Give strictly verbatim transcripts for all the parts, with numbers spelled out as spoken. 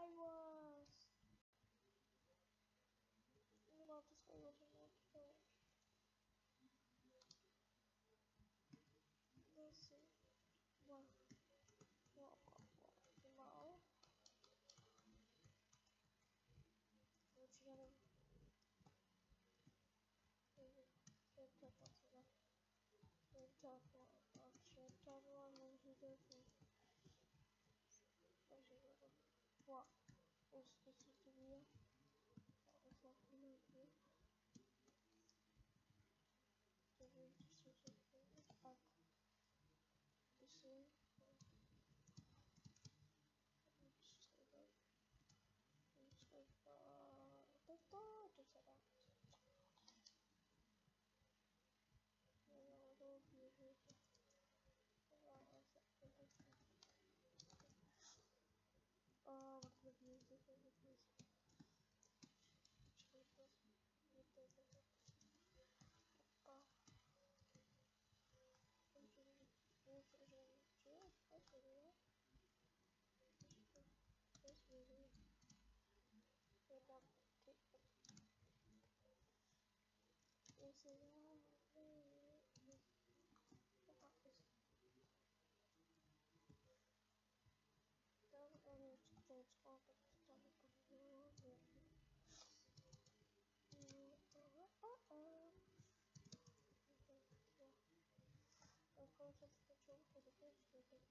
aguas. No mates aguas, no mates. Desce. Bueno, no, no, no. Vou tirar o. Eu tô passando. Eu tô passando. Eu tô no anúncio daqui. Eu chego. Ó, eu esqueci de ver. Eu só fui aqui. Eu vou deixar isso aqui. Isso. Isso. Isso. Tem todo, será? Eu vou ver. Oh, what the beautiful place. Oh, esse é então eu estou desconto que está no computador eu gosto de cachorro que depois eu vou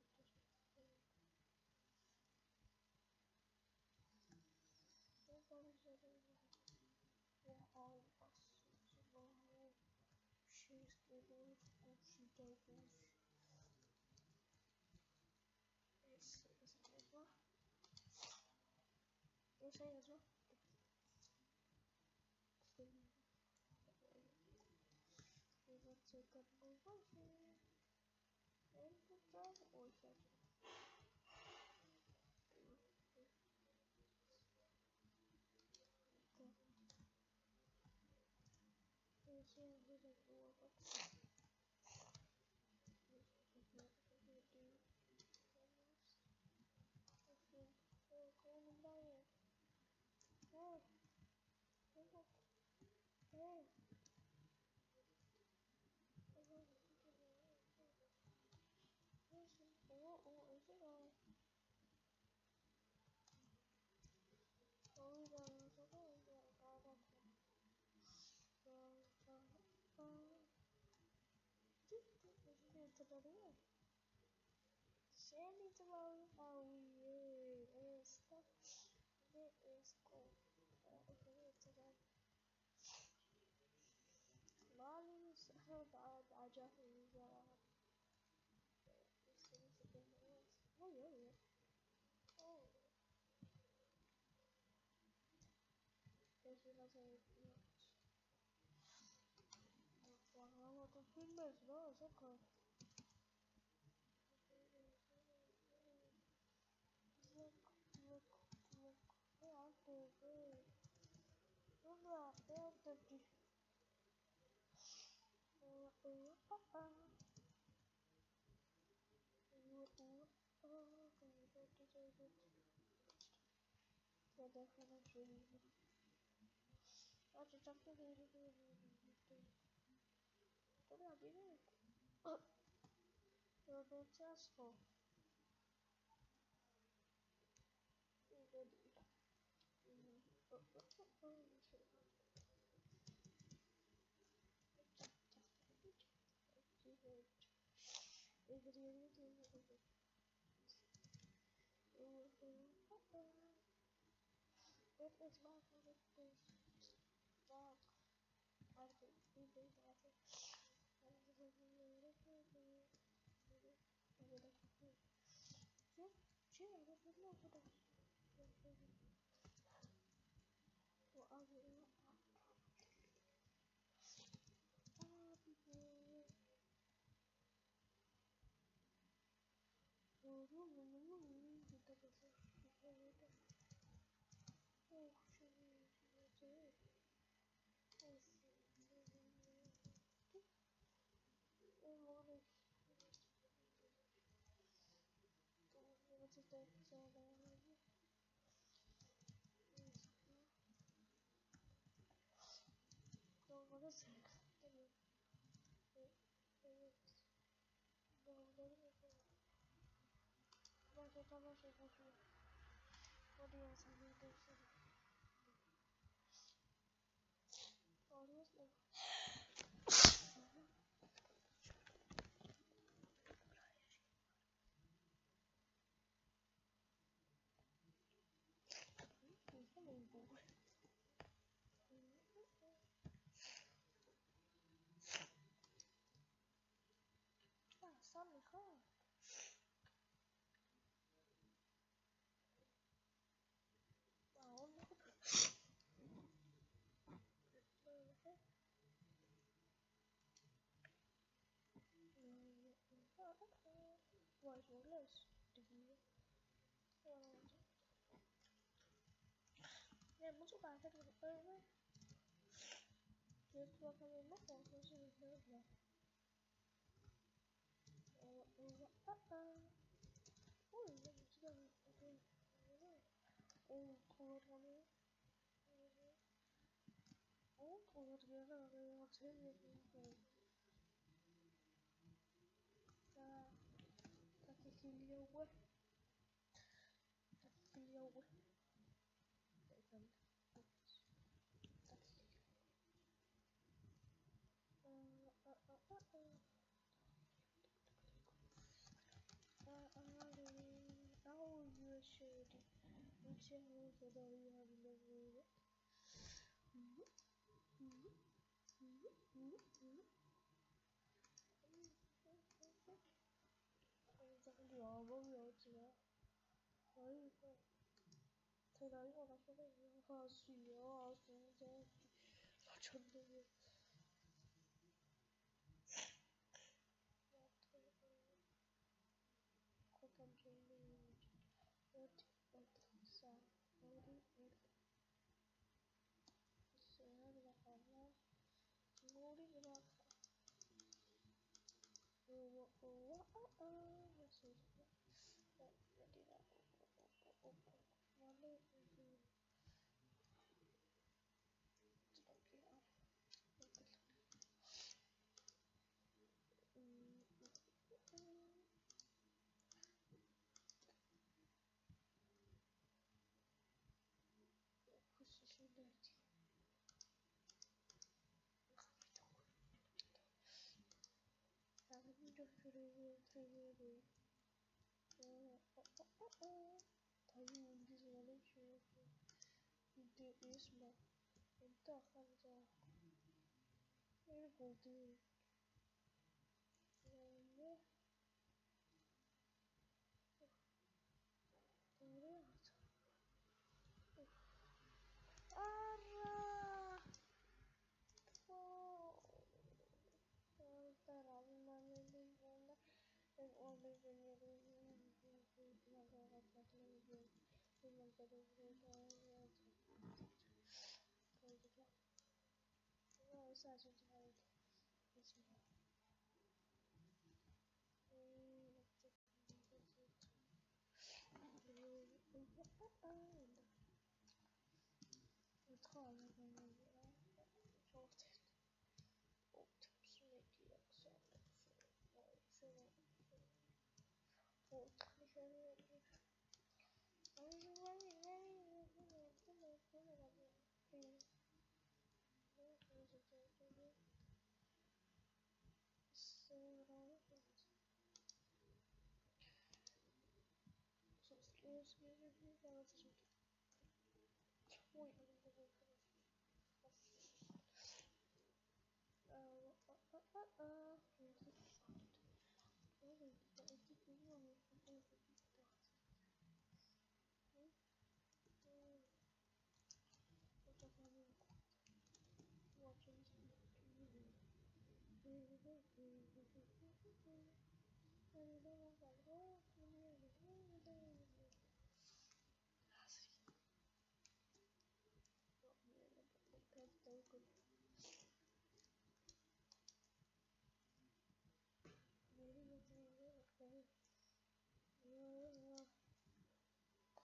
eu vou fazer all possible she's able and she doubles esse esse mesmo esse aí mesmo we will take a move here and put down or section. Esse é o reservoir. Qual o nome da ele? É. É. Esse. Oh, esse não. Oh, não, só tô indo. Ah, tá. Ah, ah, ah. Gente, tá dando? Send it along. Oh, yeah. Esta. De esco. Mali, saudade, a vida. Oh, yeah, yeah. Oh. Esse vai ser o não, eu tô firmeza, não, só claro. Look, look, look. É, T V. Vamos lá, eu tô de. Uh, uh, uh, uh. Uh, uh, uh. Vou dar pra não ver. Ah, tu tá feliz. Tô na vida. Eu vou te asfar. Eu vou deitar. Oh, oh, oh, oh. It is my favorite place. Wow. I think we did that. Tira, eu vou fazer uma foto. Vou abrir a Você tem que ser 放水，放放水，放水。我的眼才能更新。哦，这是。你这么不会。啊，三米二。啊，我那个。Was less degree. Yeah, most of that is over. Just walk away, no focus in the river. Oh, oh, uh, uh. Oh, let's go. Oh, cool, mommy. Oh, cool, together, I'll tell you. Uh, that's a kill away. That's a kill away. Uh, uh, uh, uh, uh. Uh, uh, oh, you should. You should know that you have never.聊不了解，可以的。他打电话说的是好需要，现在他真的有。我感觉你，我我想，我的我的，现在这个好吗？我的这个。我我我啊啊！我是什么？我我的那我我我我我我的嗯，这个给啊，我给他，嗯嗯嗯，我不是现在听，然后你就是这个这个的，嗯哦哦哦哦，他有问题是我的学生，你的意思吗？你大汉子，你是狗的，嗯呢，对的样子，啊啦，哦。Taraf manelinde en oradaki yerin nakarat makineyi bilmekleri gerekiyor. Koyduklar. Ve sadece cahil ismi. Uttalar bana çok otobüsündeki aksanı şöyle otobüsündeki So excuse me, Ой, uh, uh, uh, uh, uh.